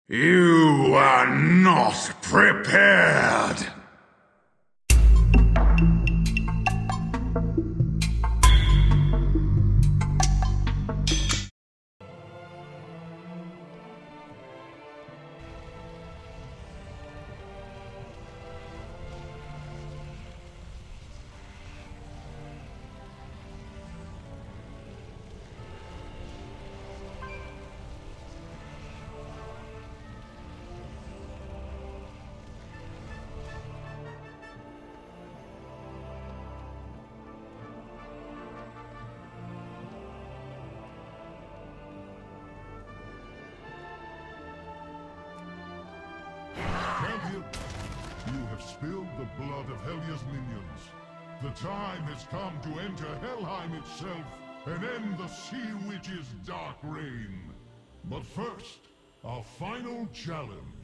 You are not prepared! Champion, you have spilled the blood of Helya's minions. The time has come to enter Helheim itself and end the Sea Witch's dark reign. But first, our final challenge.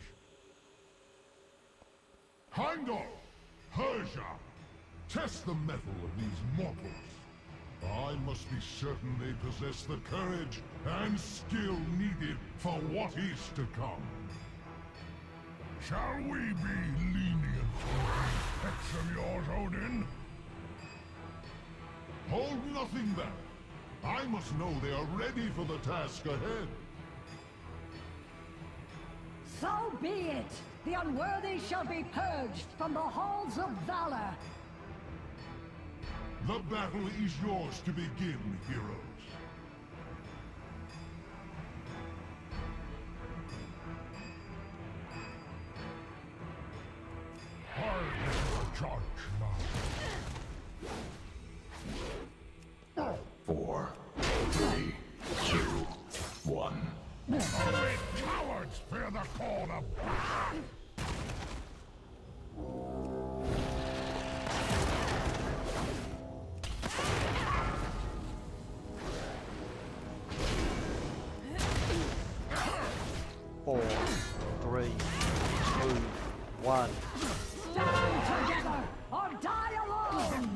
Heimdall, Persia, test the mettle of these mortals. I must be certain they possess the courage and skill needed for what is to come. Shall we be lenient with these pets of yours, Odyn? Hold nothing back. I must know they are ready for the task ahead. So be it! The unworthy shall be purged from the halls of valor! The battle is yours to begin, heroes. Charge now. 4, 3, 2, 1. Only cowards fear the call of battle. Four, three, two, one. Stand together or die alone!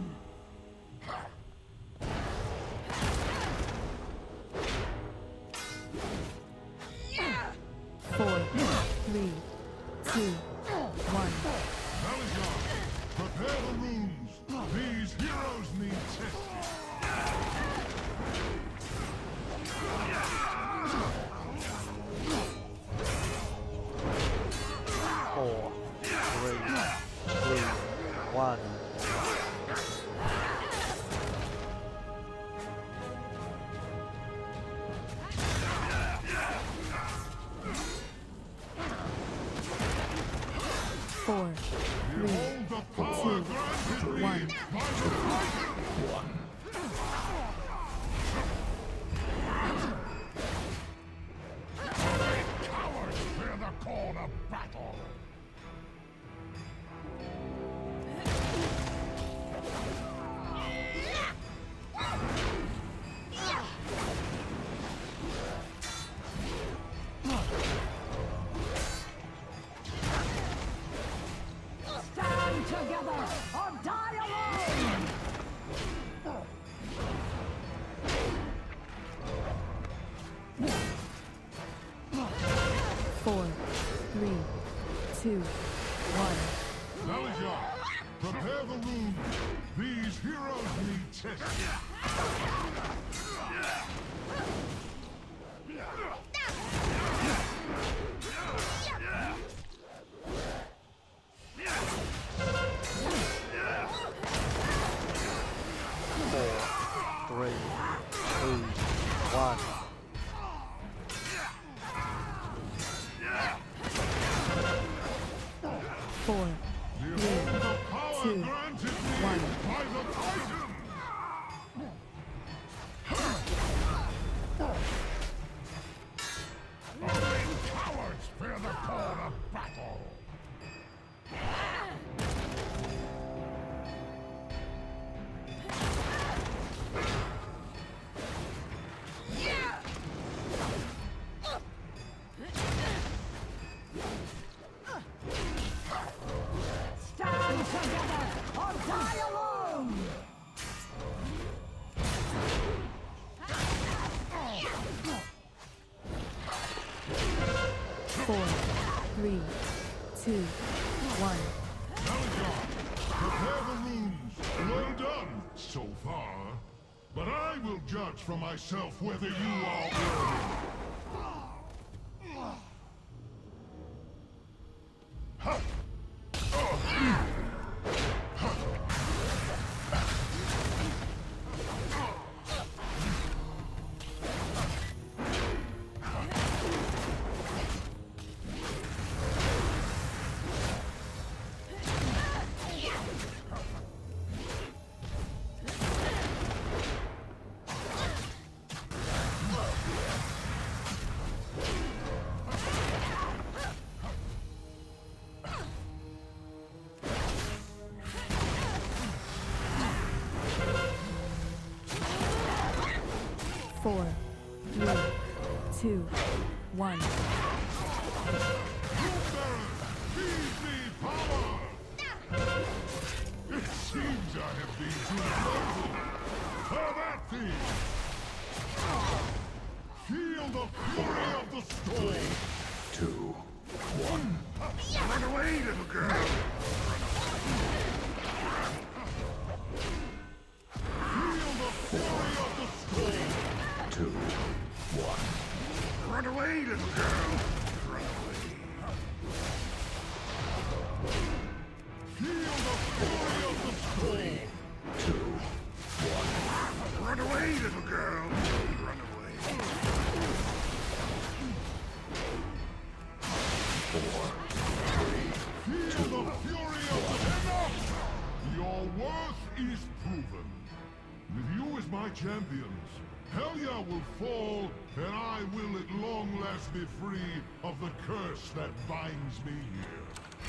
4, 3, 2, 1. Malachi, prepare the runes. These heroes need testing. 4, 3, 2, 1. 4, 3, 2, 1. Cowards fear the call of battle. Stand together or die alone! 4, 3, 2, 1. Malachi, prepare the runes. These heroes need testing. 4, 3, 2, 1. 4, 3, 2, 1. By the Titan! Only cowards fear the call of battle. Stand together or 4, 3, 2, 1. Malachi, prepare the rooms. Well done, so far. But I will judge for myself whether you are worthy. Ha! Four, 3, 2, 1. Easy power! It seems I have been too noble. For that thing! Feel the fury of the storm! 2, 1. Run away, little girl! Feel the fury of the storm! 2, 1. Run away, little girl! Run away. Feel the fury of the storm! 2, 1. Run away, little girl! Run away. 4, 3, Feel the fury of the enough! Your worth is proven. With you as my champions, Helya will fall, and I will at long last be free of the curse that binds me here.